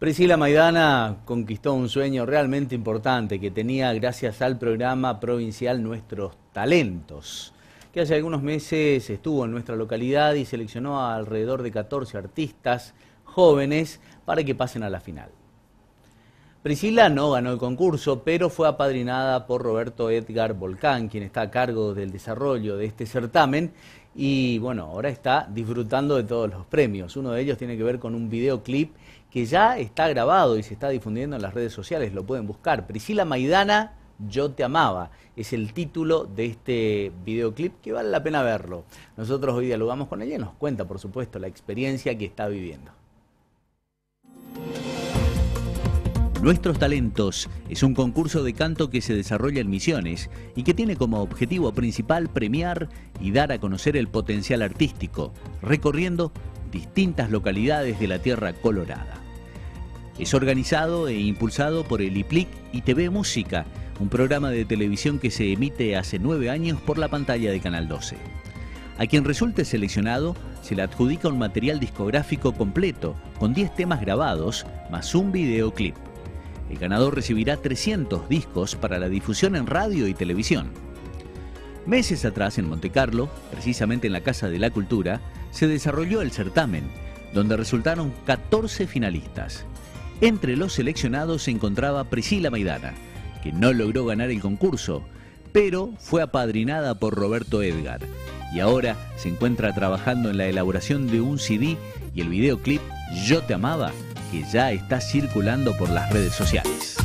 Priscila Maidana conquistó un sueño realmente importante que tenía gracias al programa provincial Nuestros Talentos, que hace algunos meses estuvo en nuestra localidad y seleccionó a alrededor de 14 artistas jóvenes para que pasen a la final. Priscila no ganó el concurso, pero fue apadrinada por Roberto Edgar Volcán, quien está a cargo del desarrollo de este certamen, y bueno, ahora está disfrutando de todos los premios. Uno de ellos tiene que ver con un videoclip que ya está grabado y se está difundiendo en las redes sociales, lo pueden buscar. Priscila Maidana, Yo te amaba, es el título de este videoclip que vale la pena verlo. Nosotros hoy dialogamos con ella y nos cuenta, por supuesto, la experiencia que está viviendo. Nuestros Talentos es un concurso de canto que se desarrolla en Misiones y que tiene como objetivo principal premiar y dar a conocer el potencial artístico, recorriendo distintas localidades de la Tierra Colorada. Es organizado e impulsado por el IPLIC y TV Música, un programa de televisión que se emite hace 9 años por la pantalla de Canal 12. A quien resulte seleccionado se le adjudica un material discográfico completo, con 10 temas grabados, más un videoclip. El ganador recibirá 300 discos para la difusión en radio y televisión. Meses atrás, en Montecarlo, precisamente en la Casa de la Cultura, se desarrolló el certamen, donde resultaron 14 finalistas. Entre los seleccionados se encontraba Priscila Maidana, que no logró ganar el concurso, pero fue apadrinada por Roberto Edgar, y ahora se encuentra trabajando en la elaboración de un CD y el videoclip Yo te amaba, que ya está circulando por las redes sociales.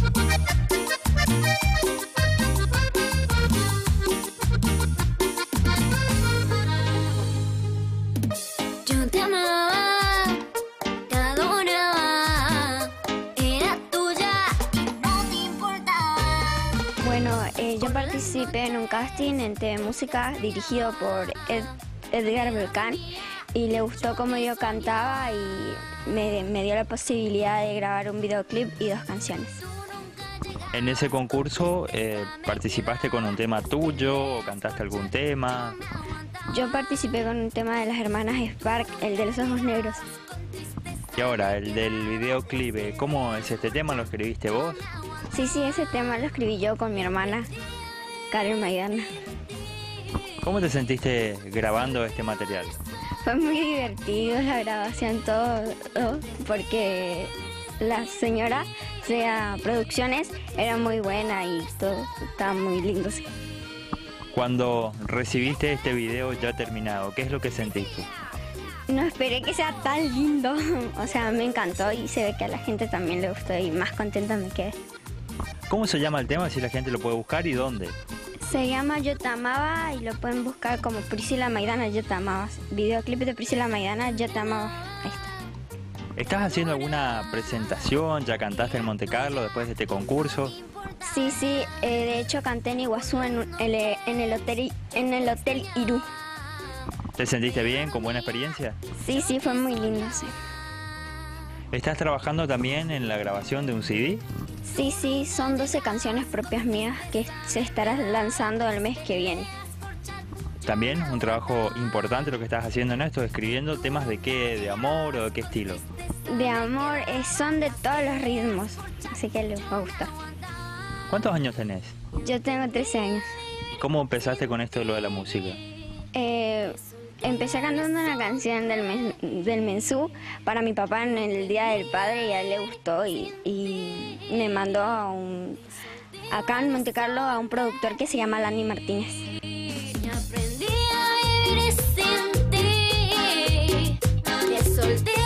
Yo te amaba, cada una era tuya, no te importaba. Bueno, yo participé en un casting en TV Música dirigido por Edgar Volcán y le gustó cómo yo cantaba y me dio la posibilidad de grabar un videoclip y 2 canciones. En ese concurso participaste con un tema tuyo o cantaste algún tema. Yo participé con un tema de las hermanas Spark, el de los ojos negros. Y ahora, el del videoclip, ¿cómo es este tema? ¿Lo escribiste vos? Sí, ese tema lo escribí yo con mi hermana, Karen Maidana. ¿Cómo te sentiste grabando este material? Fue muy divertido la grabación, todo, porque la señora SEA Producciones era muy buena y todo estaba muy lindo. Sí. Cuando recibiste este video ya terminado, ¿qué es lo que sentiste? No esperé que sea tan lindo, o sea, me encantó y se ve que a la gente también le gustó y más contenta me quedé. ¿Cómo se llama el tema, si la gente lo puede buscar y dónde? Se llama Yo te amaba y lo pueden buscar como Priscila Maidana, Yo te amaba. Videoclip de Priscila Maidana, Yo te amaba. Ahí está. ¿Estás haciendo alguna presentación? ¿Ya cantaste en Montecarlo después de este concurso? Sí, de hecho canté en Iguazú en el hotel Irú. ¿Te sentiste bien, con buena experiencia? Sí, fue muy lindo, sí. ¿Estás trabajando también en la grabación de un CD? Sí, son 12 canciones propias mías que se estarán lanzando el mes que viene. También un trabajo importante lo que estás haciendo en esto, escribiendo temas de qué, de amor o de qué estilo. De amor, son de todos los ritmos, así que les va a gustar. ¿Cuántos años tenés? Yo tengo 13 años. ¿Cómo empezaste con esto de lo de la música? Empecé cantando una canción del Mensú para mi papá en el Día del Padre y a él le gustó y me mandó acá en Montecarlo a un productor que se llama Landy Martínez. Aprendí a vivir sin ti, te solté.